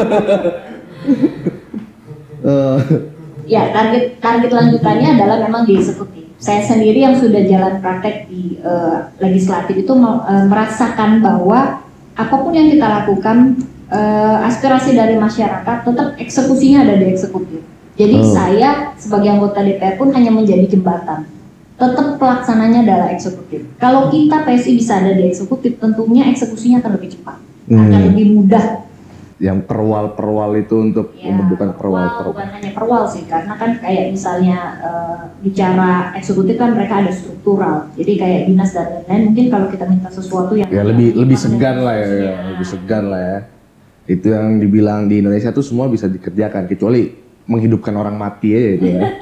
uh. Ya, target target lanjutannya adalah memang di eksekutif. Saya sendiri yang sudah jalan praktek di uh, legislatif itu uh, merasakan bahwa apapun yang kita lakukan, uh, aspirasi dari masyarakat tetap eksekusinya ada di eksekutif. Jadi oh. saya sebagai anggota D P R pun hanya menjadi jembatan. Tetap pelaksananya adalah eksekutif. Kalau kita P S I bisa ada di eksekutif, tentunya eksekusinya akan lebih cepat, hmm. akan lebih mudah. Yang perwal-perwal itu untuk ya, pembentukan perwal-perwal. Bukan hanya perwal sih, karena kan kayak misalnya uh, bicara eksekutif kan mereka ada struktural. Jadi kayak dinas dan lain-lain, mungkin kalau kita minta sesuatu yang ya lebih lebih segan lah ya, ya, lebih segan lah ya. Itu yang dibilang di Indonesia tuh semua bisa dikerjakan kecuali menghidupkan orang mati aja itu ya.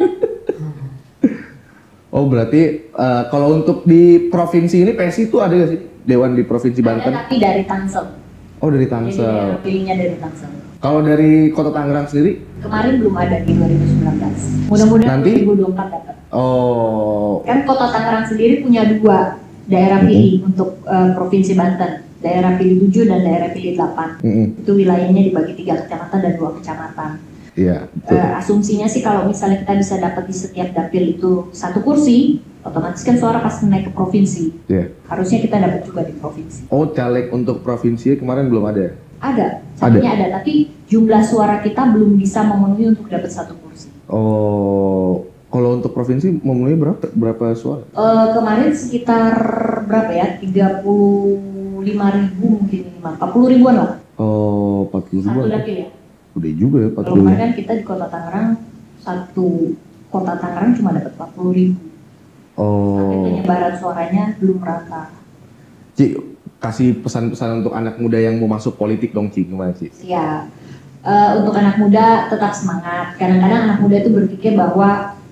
Oh berarti uh, kalau untuk di provinsi ini P S I itu ada nggak sih dewan di provinsi Banten? Ada, tapi dari Tangsel. Oh dari Tangsel. Jadi pilihnya dari Tangsel. Kalau dari Kota Tangerang sendiri? Kemarin belum ada di dua ribu sembilan belas. Mudah-mudahan nanti dua ribu dua puluh empat dapat. Oh. Kan Kota Tangerang sendiri punya dua daerah pilih mm-hmm. untuk uh, provinsi Banten. Daerah pilih tujuh dan daerah pilih delapan. Mm-hmm. Itu wilayahnya dibagi tiga kecamatan dan dua kecamatan. Iya. Uh, asumsinya sih kalau misalnya kita bisa dapat di setiap dapil itu satu kursi, otomatis kan suara pasti naik ke provinsi. Yeah. Harusnya kita dapat juga di provinsi. Oh, caleg untuk provinsi kemarin belum ada? Ada, satunya ada. ada, tapi jumlah suara kita belum bisa memenuhi untuk dapat satu kursi. Oh, kalau untuk provinsi memenuhi berapa berapa suara? Uh, kemarin sekitar berapa ya? tiga puluh lima ribu mungkin minimal, empat puluh ribuan lah. Oh, empat puluh ribuan. Satu dapil ya? Udah juga ya, empat puluh. Kalau kemarin kan kita di Kota Tangerang, satu Kota Tangerang cuma dapat empat puluh ribu. Oh. Tapi penyebaran suaranya belum rata. Ci, kasih pesan-pesan untuk anak muda yang mau masuk politik dong Ci, gimana Ci? Ya, uh, untuk anak muda tetap semangat. Kadang-kadang anak muda itu berpikir bahwa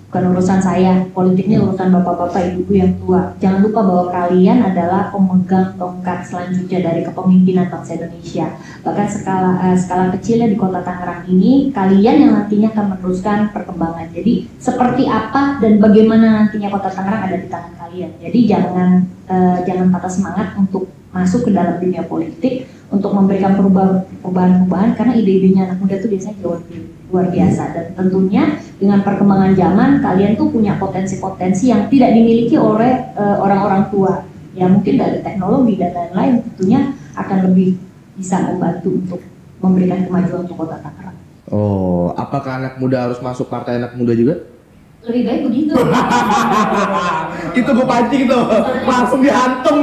bukan urusan saya, politiknya urusan bapak-bapak ibu yang tua. Jangan lupa bahwa kalian adalah pemegang tongkat selanjutnya dari kepemimpinan bangsa Indonesia. Bahkan skala uh, skala kecilnya di Kota Tangerang ini, kalian yang nantinya akan meneruskan perkembangan. Jadi seperti apa dan bagaimana nantinya Kota Tangerang ada di tangan kalian. Jadi jangan uh, jangan patah semangat untuk masuk ke dalam dunia politik untuk memberikan perubahan-perubahan karena ide-idenya anak muda itu biasanya jauh lebih luar biasa, dan tentunya dengan perkembangan zaman kalian tuh punya potensi-potensi yang tidak dimiliki oleh uh, orang-orang tua ya, mungkin dari teknologi dan lain-lain, tentunya akan lebih bisa membantu untuk memberikan kemajuan untuk Kota Tangerang. Oh, apakah anak muda harus masuk partai anak muda juga? Lebih baik begitu. Itu gue pancing tuh, langsung dihantung.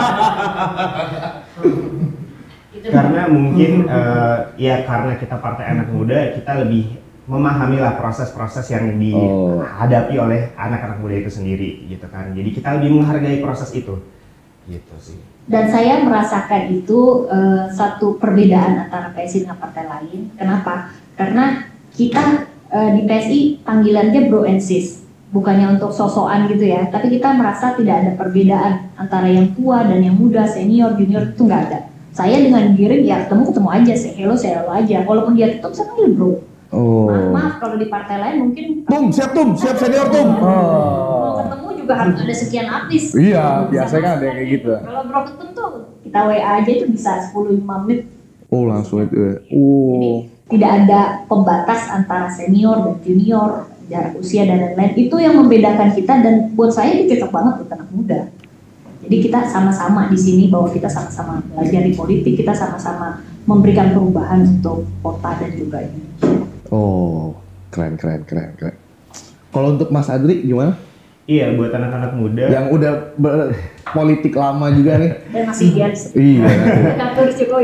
Karena mungkin uh, ya karena kita partai anak muda, kita lebih memahami lah proses-proses yang dihadapi oh. oleh anak-anak muda itu sendiri gitu kan. Jadi kita lebih menghargai proses itu gitu sih. Dan saya merasakan itu uh, satu perbedaan antara P S I dengan partai lain. Kenapa? Karena kita uh, di P S I panggilannya bro and sis, bukannya untuk sosokan gitu ya, tapi kita merasa tidak ada perbedaan antara yang tua dan yang muda, senior, junior, itu nggak ada. Saya dengan Giring ya ketemu ketemu aja, say hello say hello aja. Walaupun dia tutup saya panggil bro. Oh. Maaf, maaf kalau di partai lain mungkin. Tum siap tum, siap senior tum. Oh. Mau ketemu juga harus ada sekian artis. Iya, biasanya kan ada yang kayak gitu. Kalau bro ketemu tuh kita W A aja itu bisa sepuluh lima menit. Oh langsung itu. Ya. Oh. Jadi tidak ada pembatas antara senior dan junior, jarak usia dan lain-lain. Itu yang membedakan kita, dan buat saya itu cocok banget buat anak muda. Jadi kita sama-sama di sini bahwa kita sama-sama belajar di politik, kita sama-sama memberikan perubahan untuk kota dan juga Indonesia. Oh, keren keren keren keren. Kalau untuk Mas Adri gimana? Iya, buat anak-anak muda yang udah politik lama juga nih. Dan masih idealis. Iya. Kantor Jokowi.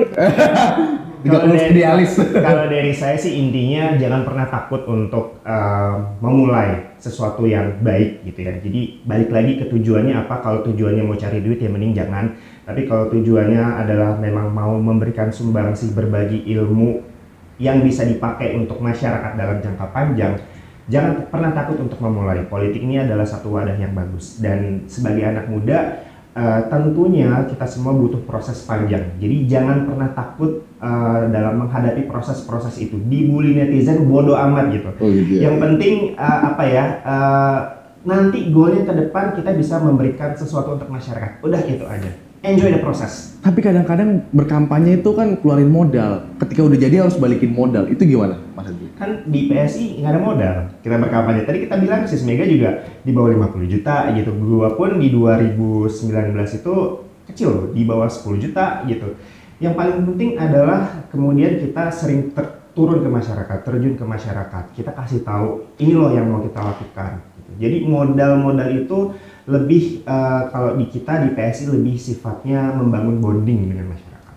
Kalau dari, kalau dari saya sih intinya jangan pernah takut untuk uh, memulai sesuatu yang baik gitu ya. Jadi balik lagi ke tujuannya apa. Kalau tujuannya mau cari duit ya mending jangan. Tapi kalau tujuannya adalah memang mau memberikan sumbangsi, berbagi ilmu yang bisa dipakai untuk masyarakat dalam jangka panjang, jangan pernah takut untuk memulai. Politik ini adalah satu wadah yang bagus, dan sebagai anak muda Uh, tentunya kita semua butuh proses panjang. Jadi jangan pernah takut uh, dalam menghadapi proses-proses itu. Dibully netizen bodoh amat gitu. Oh, gitu ya. Yang penting uh, apa ya? Uh, nanti goalnya ke depan kita bisa memberikan sesuatu untuk masyarakat. Udah itu aja. Enjoy the process. Tapi kadang-kadang berkampanye itu kan keluarin modal. Ketika udah jadi harus balikin modal. Itu gimana, Mas Adri? Kan di P S I nggak ada modal. Kita berkampanye. Tadi kita bilang Sis Mega juga di bawah lima puluh juta gitu. Gua pun di dua ribu sembilan belas itu kecil loh, di bawah sepuluh juta gitu. Yang paling penting adalah kemudian kita sering ter- turun ke masyarakat, terjun ke masyarakat. Kita kasih tahu ini loh yang mau kita lakukan. Gitu. Jadi modal-modal itu lebih uh, kalau di kita di P S I lebih sifatnya membangun bonding dengan masyarakat.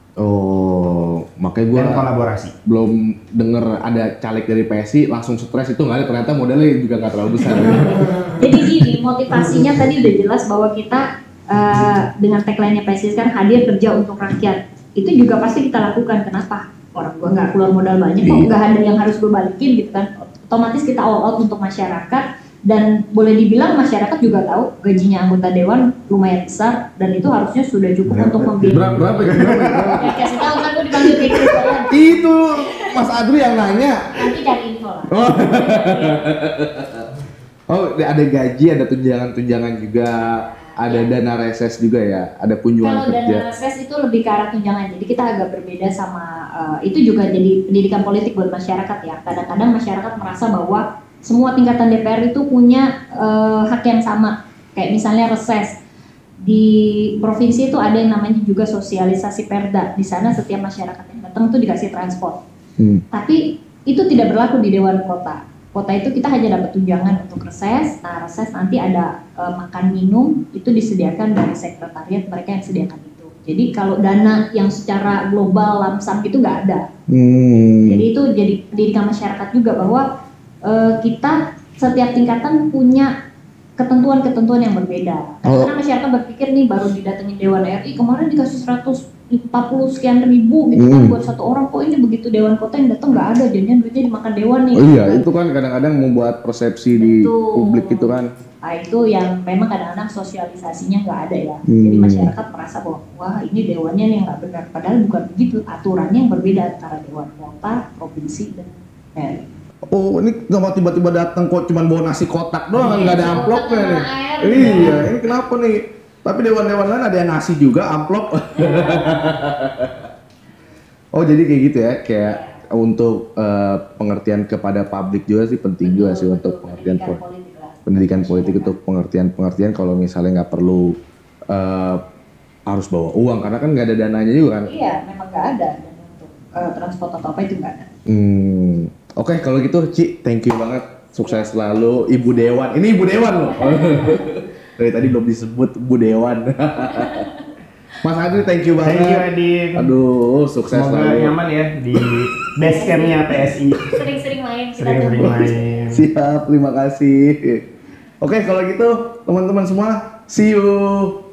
Oh, makanya gue dan kolaborasi. Belum denger ada caleg dari P S I langsung stres itu nggak ada, ternyata modalnya juga nggak terlalu besar. Jadi gini, motivasinya tadi udah jelas bahwa kita uh, dengan tagline-nya P S I kan hadir kerja untuk rakyat. Itu juga pasti kita lakukan. Kenapa? Orang gue nggak keluar modal banyak kok, nggak ada yang harus gue balikin gitu kan. Otomatis kita all out untuk masyarakat. Dan boleh dibilang masyarakat juga tahu gajinya anggota dewan lumayan besar, dan itu harusnya sudah cukup berapa, untuk membiayai. Berapa berapa berapa? Ya kasih tahu kan gue dipanggil kayak gitu kan. Itu Mas Adri yang nanya. Nanti cari info lah. Oh, oh ada gaji, ada tunjangan-tunjangan juga, ada ya. Dana reses juga ya, ada kunjungan kerja. Kalau dana reses itu lebih ke arah tunjangan, jadi kita agak berbeda sama uh, itu juga jadi pendidikan politik buat masyarakat ya. Kadang-kadang masyarakat merasa bahwa semua tingkatan D P R itu punya uh, hak yang sama, kayak misalnya reses. Di provinsi itu ada yang namanya juga sosialisasi perda. Di sana setiap masyarakat yang datang itu dikasih transport. Hmm. Tapi itu tidak berlaku di Dewan Kota. Kota itu kita hanya dapat tunjangan untuk reses. Nah, reses nanti ada uh, makan minum itu disediakan dari sekretariat, mereka yang sediakan itu. Jadi kalau dana yang secara global lamsam itu nggak ada. Hmm. Jadi itu jadi pendidikan masyarakat juga bahwa Uh, kita setiap tingkatan punya ketentuan-ketentuan yang berbeda. Oh. Karena masyarakat berpikir nih baru didatengin Dewan R I kemarin dikasih seratus empat puluh sekian ribu gitu kan Hmm. buat satu orang, kok ini begitu Dewan Kota yang datang nggak ada, jadinya duitnya dimakan Dewan nih. Oh iya, itu kan kadang-kadang membuat persepsi di Betul. publik itu kan. Nah itu yang memang kadang-kadang sosialisasinya nggak ada ya. Hmm. Jadi masyarakat merasa bahwa wah ini dewannya yang nggak benar. Padahal bukan begitu, aturannya yang berbeda antara Dewan Kota, Provinsi, dan R I. Oh ini kenapa tiba-tiba datang kok cuman bawa nasi kotak doang, nggak ada Iya, amplopnya nih. air, Iya, ini kenapa nih? Tapi dewan-dewan lain ada yang ngasih juga amplop. Oh jadi kayak gitu ya, kayak untuk eh, pengertian kepada publik juga sih penting juga sih untuk pengertian pendidikan po- politik lah. pendidikan politik untuk pengertian-pengertian kalau misalnya nggak perlu eh, harus bawa uang karena kan nggak ada dananya juga kan. Iya, memang nggak ada dan untuk uh, transport atau apa itu nggak ada. Hmm, oke kalau gitu Ci, thank you banget, sukses selalu Ibu Dewan. Ini Ibu Dewan loh. Dari tadi belum disebut Bu Dewan. Mas Adri, thank you banget. Thank you Adin. Aduh, sukses Semoga selalu. nyaman ya di base campnya P S I. Sering-sering main kita Sering-sering tunggu. main. Siap, terima kasih. Oke, kalau gitu teman-teman semua, see you.